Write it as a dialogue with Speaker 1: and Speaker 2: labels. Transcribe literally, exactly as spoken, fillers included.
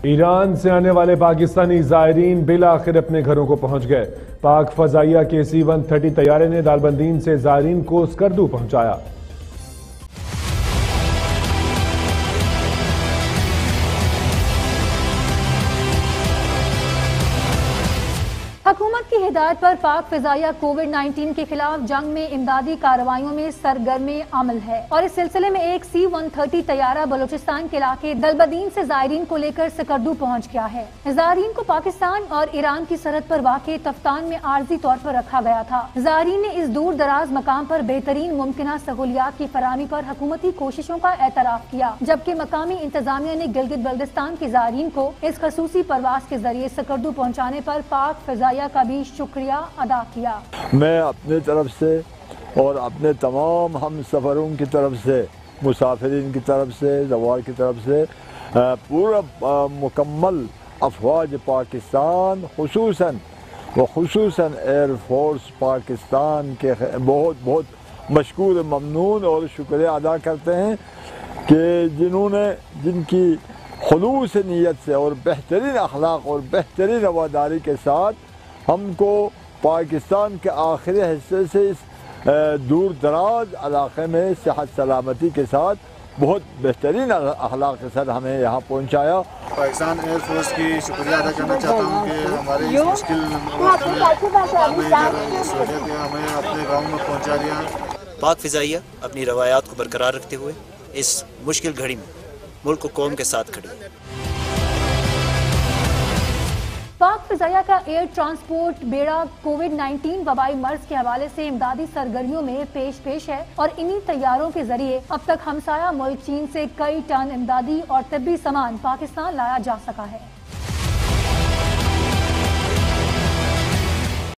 Speaker 1: ایران سے آنے والے پاکستانی زائرین بالآخر اپنے گھروں کو پہنچ گئے۔ پاک فضائیہ کے سی ون تھرٹی طیارے نے دالبندین سے زائرین کو اسکردو پہنچایا۔
Speaker 2: حکومت کی ہدایت پر پاک فضائیہ کووڈ نائنٹین کے خلاف جنگ میں امدادی کارروائیوں میں سرگرم عمل ہے اور اس سلسلے میں ایک سی ون تھرٹی طیارہ بلوچستان کے علاقے دلبدین سے زائرین کو لے کر سکردو پہنچ گیا ہے۔ زائرین کو پاکستان اور ایران کی سرحد پر واقع تفتان میں عارضی طور پر رکھا گیا تھا۔ زائرین نے اس دور دراز مقام پر بہترین ممکنہ سہولیات کی فراہمی پر حکومتی کوششوں کا اعتراف کیا، جبکہ مقامی انتظامیہ نے گلگت بلتستان کے زائرین کو اس خصوصی پرواز کے ذریعے سکردو پہنچانے پر پاک فضائیہ کا بھی شکریہ ادا کیا۔
Speaker 3: میں اپنے طرف سے اور اپنے تمام ہم سفروں کی طرف سے، مسافرین کی طرف سے، زوار کی طرف سے پورا مکمل افواج پاکستان خصوصاً و خصوصاً ایئر فورس پاکستان کے بہت بہت مشکور ممنون اور شکریہ ادا کرتے ہیں کہ جنہوں نے جن کی خلوص نیت سے اور بہترین اخلاق اور بہترین رواداری کے ساتھ ہم کو پاکستان کے آخری حصے سے اس دور دراز علاقے میں صحت سلامتی کے ساتھ بہت بہترین اخلاق کے ساتھ ہمیں یہاں پہنچایا۔
Speaker 4: پاکستان ایئر فورس کی شکریہ ادا کرنا چاہتا ہوں کہ ہمارے اس مشکل وقت میں ہمیں سہولت ہمیں اپنے گاؤں میں پہنچا دیا۔
Speaker 5: پاک فضائیہ اپنی روایات کو برقرار رکھتے ہوئے اس مشکل گھڑی میں ملک و قوم کے ساتھ کھڑی ہے۔
Speaker 2: پاک فضائیہ کا ایئر ٹرانسپورٹ بیڑا کووڈ نائنٹین وبائی مرض کے حوالے سے امدادی سرگرمیوں میں پیش پیش ہے اور انہی طیاروں کے ذریعے اب تک ہمسایہ ملک چین سے کئی ٹن امدادی اور طبی سامان پاکستان لایا جا سکا ہے۔